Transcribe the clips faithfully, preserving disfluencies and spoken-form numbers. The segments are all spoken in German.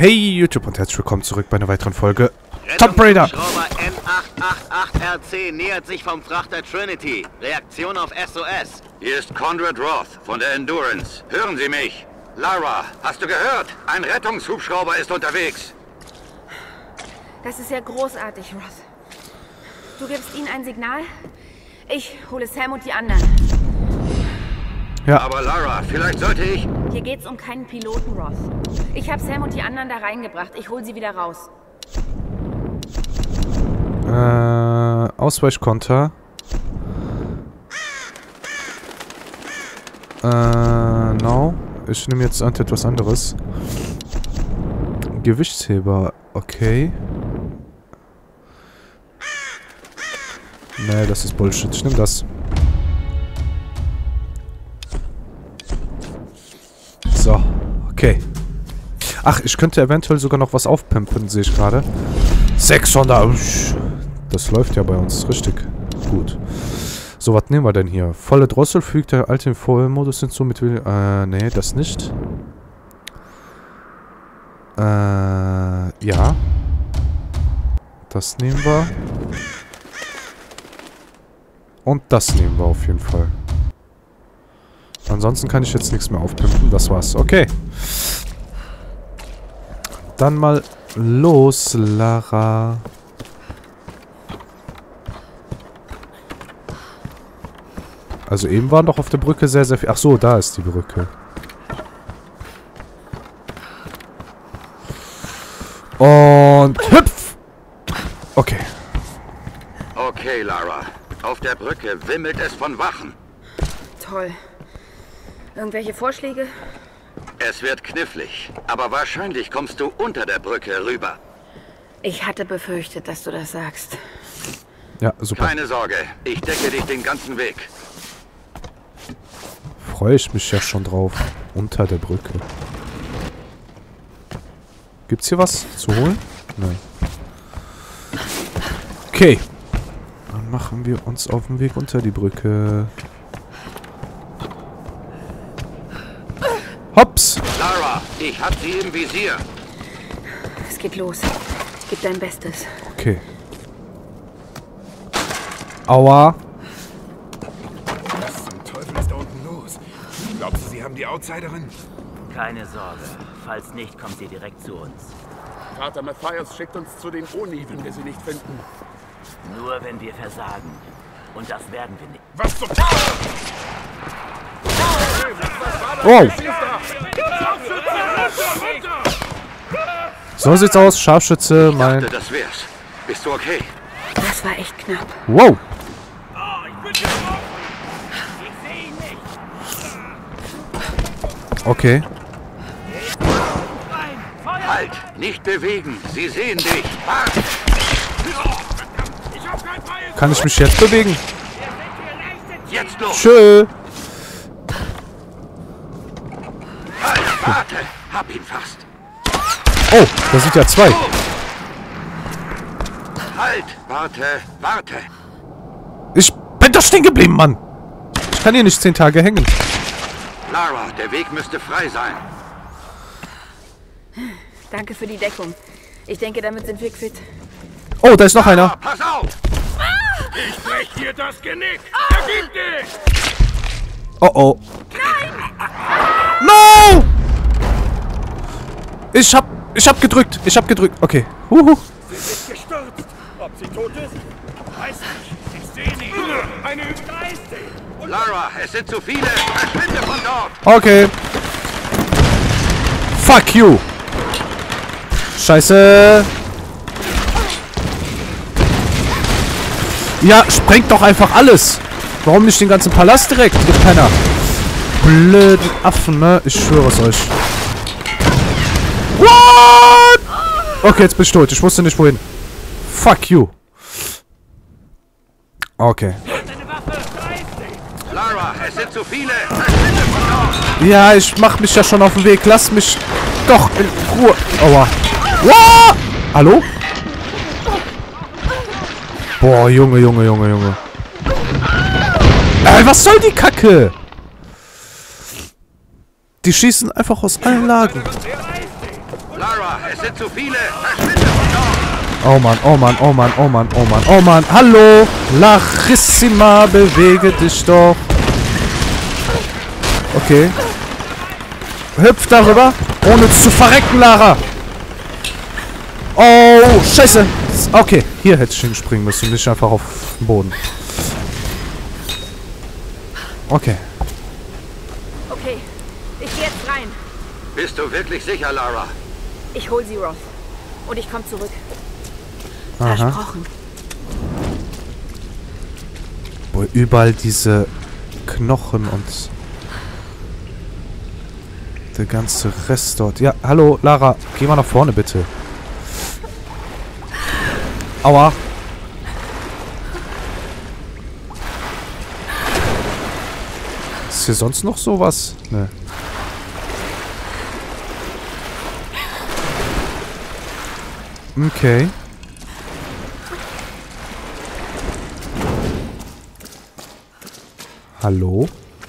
Hey YouTube und herzlich willkommen zurück bei einer weiteren Folge Tomb Raider. Hubschrauber N acht acht acht R C nähert sich vom Frachter Trinity. Reaktion auf S O S. Hier ist Conrad Roth von der Endurance. Hören Sie mich? Lara, hast du gehört? Ein Rettungshubschrauber ist unterwegs. Das ist ja großartig, Roth. Du gibst ihnen ein Signal? Ich hole Sam und die anderen. Ja. Aber Lara, vielleicht sollte ich... Hier geht's um keinen Piloten, Roth. Ich habe Sam und die anderen da reingebracht. Ich hole sie wieder raus. Äh, Ausweichkonter. Äh, no. Ich nehme jetzt etwas anderes. Gewichtsheber, okay. Nee, das ist Bullshit. Ich nehme das. So, okay. Ach, ich könnte eventuell sogar noch was aufpimpen, sehe ich gerade. sechshundert. Das läuft ja bei uns richtig gut. So, was nehmen wir denn hier? Volle Drossel fügt der alte Vollmodus hinzu mit... Äh, nee, das nicht. Äh, ja. Das nehmen wir. Und das nehmen wir auf jeden Fall. Ansonsten kann ich jetzt nichts mehr aufpimpen. Das war's. Okay. Dann mal los, Lara. Also eben waren doch auf der Brücke sehr, sehr viel... Ach so, da ist die Brücke. Und hüpf! Okay. Okay, Lara. Auf der Brücke wimmelt es von Wachen. Toll. Irgendwelche Vorschläge? Es wird knifflig, aber wahrscheinlich kommst du unter der Brücke rüber. Ich hatte befürchtet, dass du das sagst. Ja, super. Keine Sorge, ich decke dich den ganzen Weg. Freue ich mich ja schon drauf. Unter der Brücke. Gibt's hier was zu holen? Nein. Okay. Dann machen wir uns auf den Weg unter die Brücke. Hops! Lara, ich hab sie im Visier. Es geht los. Gib dein Bestes. Okay. Aua. Was zum Teufel ist da unten los? Glaubst du, sie haben die Outsiderin? Keine Sorge. Falls nicht, kommt sie direkt zu uns. Vater Matthias schickt uns zu den Oni, wenn wir sie nicht finden. Nur wenn wir versagen. Und das werden wir nicht. Was zum... Oh! So sieht's aus, Scharfschütze, Ich mein... dachte, das wär's. Bist du okay? Das war echt knapp. Wow! Okay. Halt! Nicht bewegen! Sie sehen dich! Wart! Kann ich mich jetzt bewegen? Jetzt los! Tschö! Halt! Warte! Hab ihn fast! Oh, da sind ja zwei. Halt! Warte! Warte! Ich bin doch stehen geblieben, Mann! Ich kann hier nicht zehn Tage hängen. Lara, der Weg müsste frei sein. Danke für die Deckung. Ich denke, damit sind wir quitt. Oh, da ist noch Ah, einer. pass auf! Ich brech dir das Genick! Vergib dich! Oh, oh. No! Ich hab... Ich hab gedrückt. Ich hab gedrückt. Okay. Huhu. Sie ist gestürzt. Ob sie tot ist? Weiß nicht. Ich sehe sie. Eine Überreiste. Lara, es sind zu viele! Verschwinde von dort! Okay. Fuck you. Scheiße. Ja, sprengt doch einfach alles. Warum nicht den ganzen Palast direkt, ihr Penner? Blöden Affen, ne? Ich schwöre es euch. What? Okay, jetzt bin ich tot. Ich wusste nicht wohin. Fuck you. Okay. Lara, es sind zu viele! Verschwinde von dort! Ja, ich mach mich ja schon auf den Weg. Lass mich doch in Ruhe. Aua. Wow! Hallo? Boah, Junge, Junge, Junge, Junge. Äh, was soll die Kacke? Die schießen einfach aus allen Lagen. Lara, Lara, es sind zu viele. Verschwinde von dort. Oh Mann, oh Mann, oh Mann, oh Mann, oh Mann, oh Mann. Hallo, Larissima, bewege dich doch. Okay. Hüpf darüber, ohne zu verrecken, Lara. Oh, scheiße. Okay, hier hätte ich hinspringen müssen, nicht einfach auf den Boden. Okay. Okay, ich gehe jetzt rein. Bist du wirklich sicher, Lara? Ich hol sie, Roth. Und ich komme zurück. Aha. Versprochen. Boah, überall diese Knochen und der ganze Rest dort. Ja, hallo, Lara, geh mal nach vorne, bitte. Aua. Ist hier sonst noch sowas? Ne. Okay. Hallo?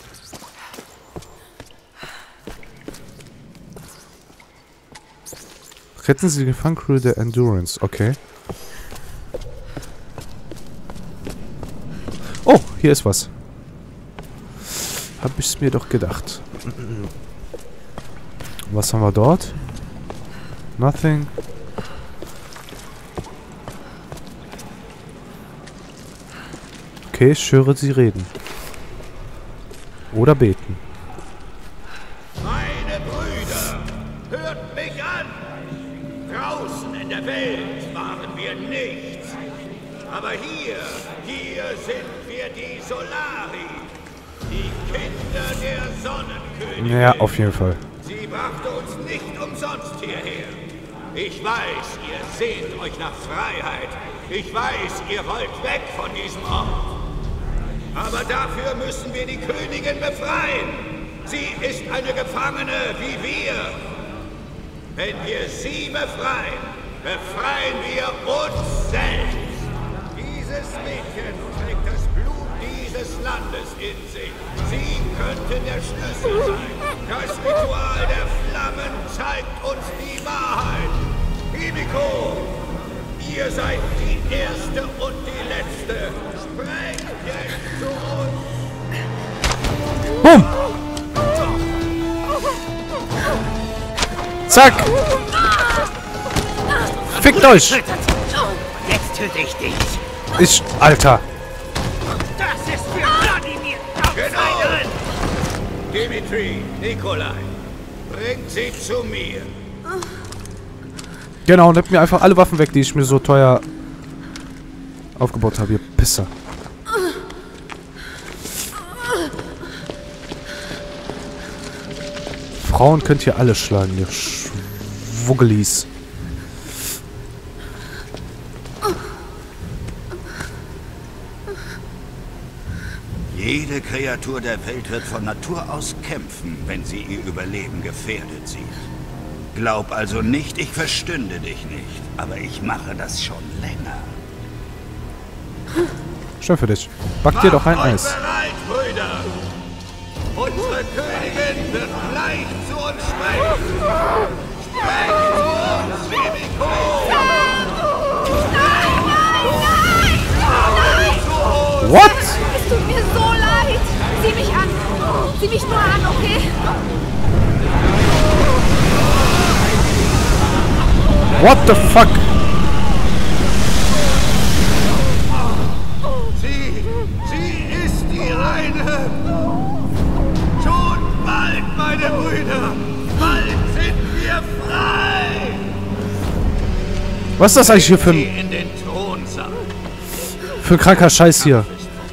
Retten Sie die Gefangencrew der Endurance. Okay. Oh, hier ist was. Hab ich's mir doch gedacht. Was haben wir dort? Nothing. Okay, ich höre sie reden. Oder beten. Meine Brüder, hört mich an! Draußen in der Welt waren wir nichts. Aber hier, hier sind wir die Solari. Die Kinder der Sonnenkönigin. Ja, auf jeden Fall. Sie brachte uns nicht umsonst hierher. Ich weiß, ihr sehnt euch nach Freiheit. Ich weiß, ihr wollt weg von diesem Ort. Aber dafür müssen wir die Königin befreien. Sie ist eine Gefangene wie wir. Wenn wir sie befreien, befreien wir uns selbst. Dieses Mädchen trägt das Blut dieses Landes in sich. Sie könnte der Schlüssel sein. Das Ritual der Flammen zeigt uns die Wahrheit. Himiko, ihr seid die Erste und die Letzte. Sprecht jetzt zu uns. Bumm! Zack! Fickt euch! Jetzt töte ich dich. Ich, Alter! Das ist für Wladimir. Genau. Dimitri, Nikolai, bringt sie zu mir. Genau, nehmt mir einfach alle Waffen weg, die ich mir so teuer aufgebaut habe, ihr Pisser. Frauen könnt ihr alle schlagen, ihr Schwuggelis. Jede Kreatur der Welt wird von Natur aus kämpfen, wenn sie ihr Überleben gefährdet sieht. Glaub also nicht, ich verstünde dich nicht, aber ich mache das schon länger. Schön für dich. Back dir doch ein Macht euch Eis. bereit, Brüder. Unsere Königin wird gleich zu uns sprechen. Sprecht zu uns, Himiko. What? Es tut mir so leid. Sieh mich an. Sieh mich nur an, okay? What the fuck? Sie, sie ist die eine. Schon bald, meine Brüder. Bald sind wir frei. Was ist das eigentlich hier für Geh ein, in den Thronsaal. für ein kranker Scheiß hier?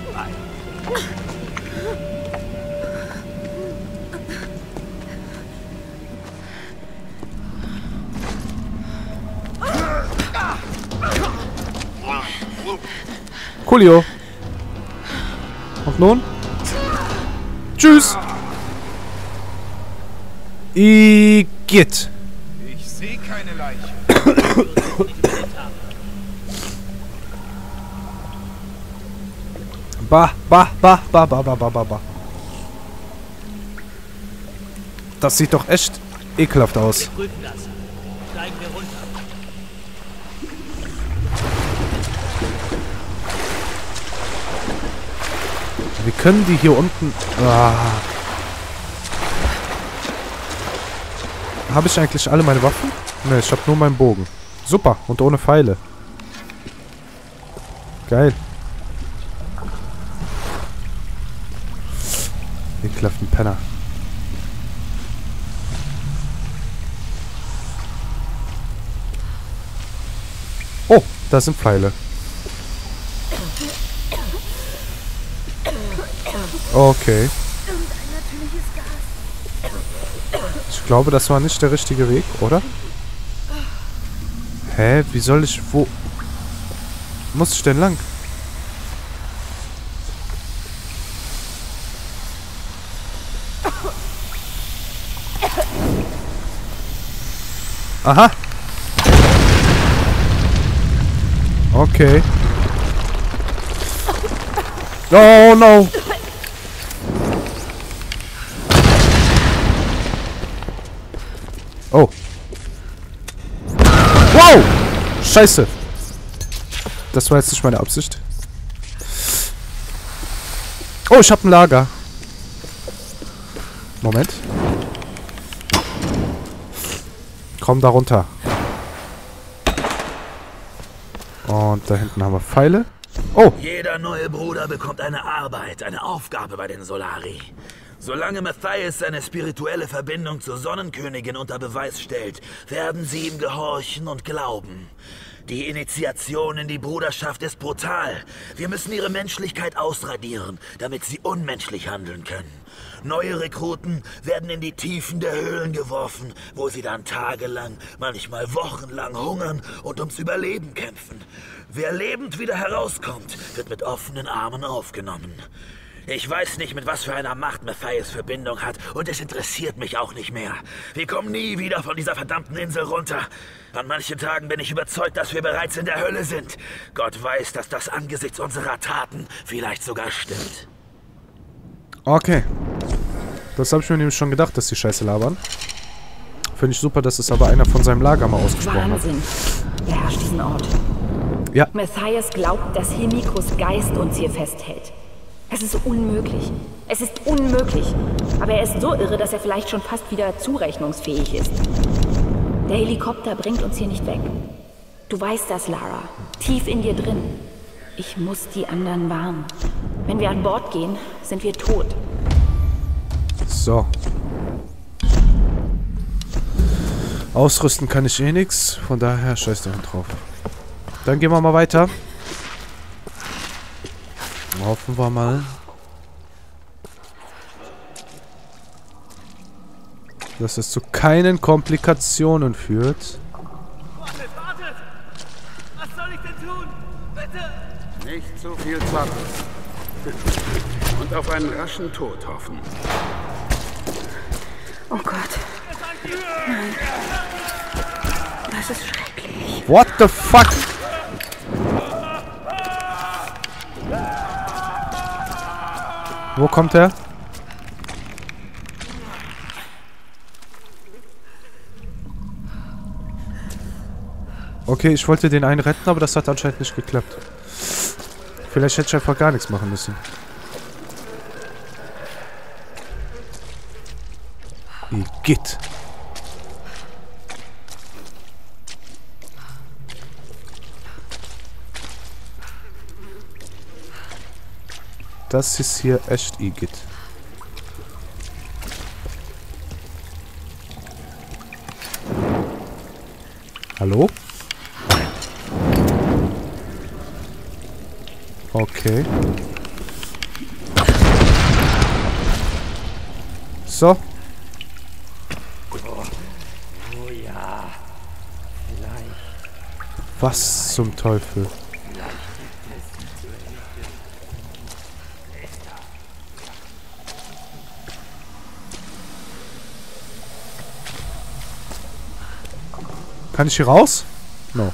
Coolio. Und nun? Tschüss. Igitt. Ich sehe keine Leiche. Bah, bah, bah, bah, bah, bah, bah, bah, bah. Das sieht doch echt ekelhaft aus. steigen wir runter. Wir können die hier unten... Ah. Habe ich eigentlich alle meine Waffen? Ne, ich habe nur meinen Bogen. Super, und ohne Pfeile. Geil. Ekelhaften Penner. Oh, da sind Pfeile. Okay. Ich glaube, das war nicht der richtige Weg, oder? Hä? Wie soll ich... Wo... Muss ich denn lang? Aha. Okay. Oh no. Oh. Wow! Scheiße. Das war jetzt nicht meine Absicht. Oh, ich habe ein Lager. Moment. Komm da runter. Und da hinten haben wir Pfeile. Oh! Jeder neue Bruder bekommt eine Arbeit, eine Aufgabe bei den Solari. Solange Matthias seine spirituelle Verbindung zur Sonnenkönigin unter Beweis stellt, werden sie ihm gehorchen und glauben. Die Initiation in die Bruderschaft ist brutal. Wir müssen ihre Menschlichkeit ausradieren, damit sie unmenschlich handeln können. Neue Rekruten werden in die Tiefen der Höhlen geworfen, wo sie dann tagelang, manchmal wochenlang hungern und ums Überleben kämpfen. Wer lebend wieder herauskommt, wird mit offenen Armen aufgenommen. Ich weiß nicht, mit was für einer Macht Matthias Verbindung hat, und es interessiert mich auch nicht mehr. Wir kommen nie wieder von dieser verdammten Insel runter. An manchen Tagen bin ich überzeugt, dass wir bereits in der Hölle sind. Gott weiß, dass das angesichts unserer Taten vielleicht sogar stimmt. Okay. Das habe ich mir nämlich schon gedacht, dass die Scheiße labern. Finde ich super, dass es aber einer von seinem Lager mal ausgesprochen Wahnsinn. hat. Beherrscht diesen Ort. Ja. Matthias glaubt, dass Himikos Geist uns hier festhält. Es ist unmöglich. Es ist unmöglich. Aber er ist so irre, dass er vielleicht schon fast wieder zurechnungsfähig ist. Der Helikopter bringt uns hier nicht weg. Du weißt das, Lara. Tief in dir drin. Ich muss die anderen warnen. Wenn wir an Bord gehen, sind wir tot. So. Ausrüsten kann ich eh nichts. Von daher scheiß da drauf. Dann gehen wir mal weiter. Hoffen wir mal, dass es zu keinen Komplikationen führt. Wartet, wartet! Was soll ich denn tun? Bitte! Nicht so viel warten. Und auf einen raschen Tod hoffen. Oh Gott. Nein. Das ist schrecklich. What the fuck? Wo kommt er? Okay, ich wollte den einen retten, aber das hat anscheinend nicht geklappt. Vielleicht hätte ich einfach gar nichts machen müssen. Igitt. Das ist hier echt Igitt. Hallo? Okay. So. Oh ja. Vielleicht. Was zum Teufel? Kann ich hier raus? No.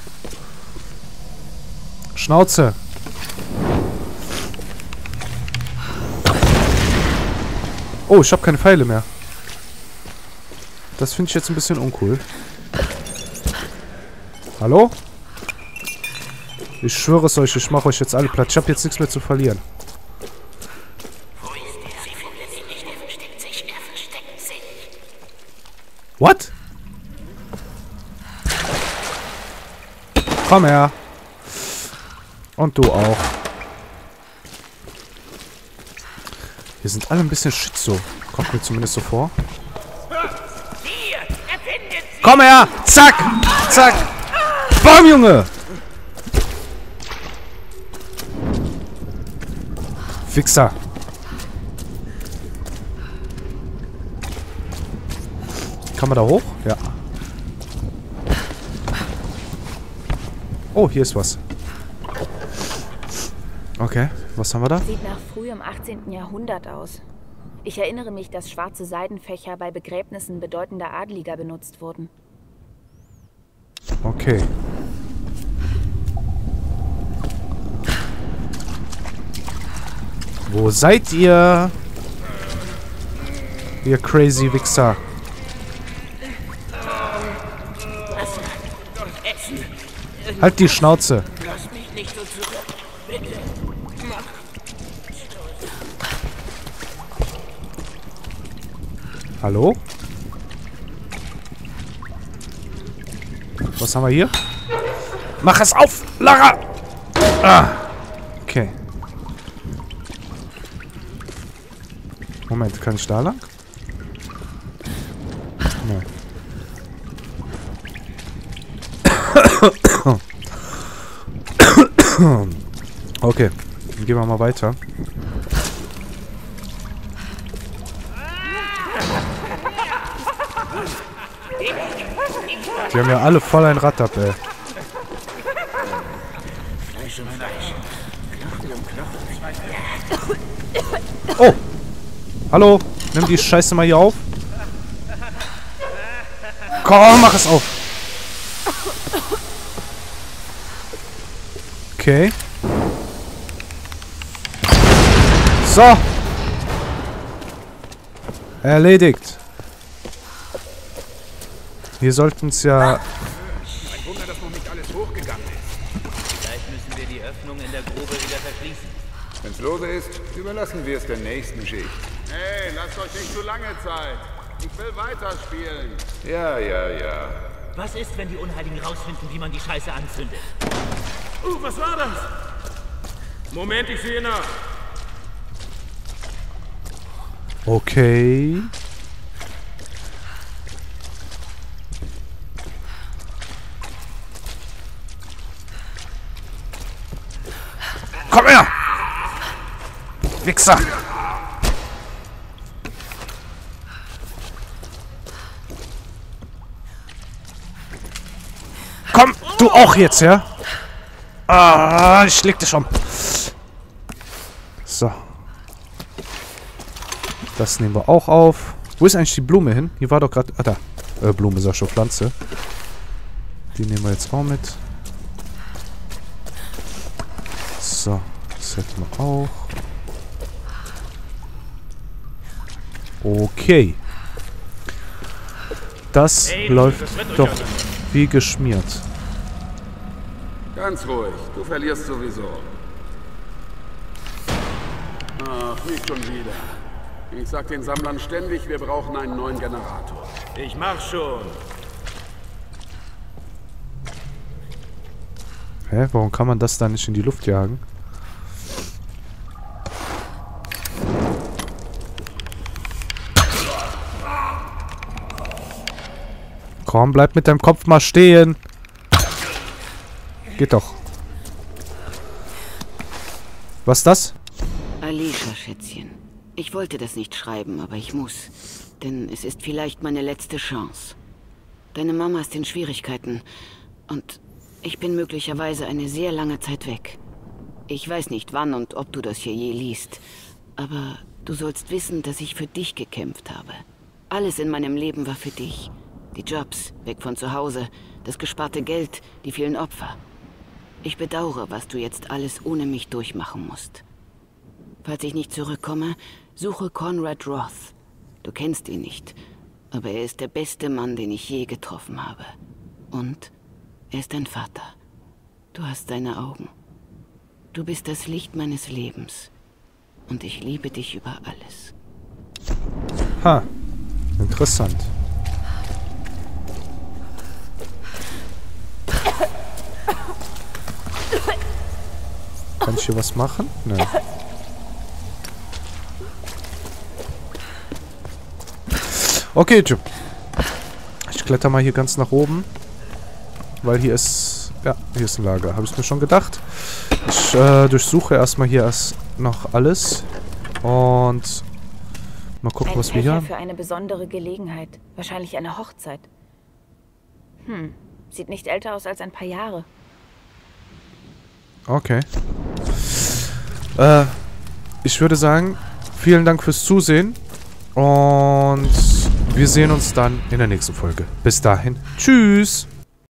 Schnauze. Oh, ich habe keine Pfeile mehr. Das finde ich jetzt ein bisschen uncool. Hallo? Ich schwöre es euch, ich mache euch jetzt alle platt. Ich habe jetzt nichts mehr zu verlieren. Wo ist er? Sie findet ihn nicht. Er versteckt sich. Er versteckt sich. What? Komm her. Und du auch. Wir sind alle ein bisschen schizo. Kommt mir zumindest so vor. Komm her! Zack! Zack! Bam, Junge! Fixer. Kann man da hoch? Ja. Oh, hier ist was. Okay, was haben wir da? Sieht nach frühem achtzehnten Jahrhundert aus. Ich erinnere mich, dass schwarze Seidenfächer bei Begräbnissen bedeutender Adeliger benutzt wurden. Okay. Wo seid ihr? Ihr crazy Wichser. Halt die Schnauze. Lass mich nicht so zurück. Bitte. Mach. Hallo? Was haben wir hier? Mach es auf, Lara! Ah. Okay. Moment, kann ich da lang? Nein. Okay, dann gehen wir mal weiter. Die haben ja alle voll ein Rad ab, ey. Oh! Hallo! Nimm die Scheiße mal hier auf. Komm, mach es auf! Okay. So! Erledigt! Wir sollten es ja... Ein Wunder, dass noch nicht alles hochgegangen ist. Vielleicht müssen wir die Öffnung in der Grube wieder verschließen. Wenn's lose ist, überlassen wir es der nächsten Schicht. Hey, lasst euch nicht zu lange Zeit. Ich will weiterspielen. Ja, ja, ja. Was ist, wenn die Unheiligen rausfinden, wie man die Scheiße anzündet? Uh, was war das? Moment, ich sehe nach. Okay. Komm her! Wichser! Komm, du auch jetzt, ja? Ah, ich leg dich um. So. Das nehmen wir auch auf. Wo ist eigentlich die Blume hin? Die war doch gerade... Ah, da. Äh, Blume, sag schon, Pflanze. Die nehmen wir jetzt auch mit. So. Das hätten wir auch. Okay. Das hey, läuft das doch wie geschmiert. Ganz ruhig, du verlierst sowieso. Ach, nicht schon wieder. Ich sag den Sammlern ständig, wir brauchen einen neuen Generator. Ich mach schon. Hä, warum kann man das da nicht in die Luft jagen? Komm, bleib mit deinem Kopf mal stehen. Geht doch. Was ist das? Alicia, Schätzchen. Ich wollte das nicht schreiben, aber ich muss. Denn es ist vielleicht meine letzte Chance. Deine Mama ist in Schwierigkeiten. Und ich bin möglicherweise eine sehr lange Zeit weg. Ich weiß nicht, wann und ob du das hier je liest. Aber du sollst wissen, dass ich für dich gekämpft habe. Alles in meinem Leben war für dich. Die Jobs, weg von zu Hause, das gesparte Geld, die vielen Opfer. Ich bedauere, was du jetzt alles ohne mich durchmachen musst. Falls ich nicht zurückkomme, suche Conrad Roth. Du kennst ihn nicht, aber er ist der beste Mann, den ich je getroffen habe. Und Er ist dein Vater. Du hast deine Augen. Du bist das Licht meines Lebens. Und ich liebe dich über alles. Ha. Interessant. Kann ich hier was machen? Nein. Okay, Jim. Ich kletter mal hier ganz nach oben. Weil hier ist... Ja, hier ist ein Lager. Habe ich mir schon gedacht. Ich äh, durchsuche erstmal hier erst noch alles. Und... Mal gucken, Ein was wir hier Fächer haben. für eine besondere Gelegenheit. Wahrscheinlich eine Hochzeit. Hm. Sieht nicht älter aus als ein paar Jahre. Okay. Äh, ich würde sagen, vielen Dank fürs Zusehen. Und wir sehen uns dann in der nächsten Folge. Bis dahin. Tschüss.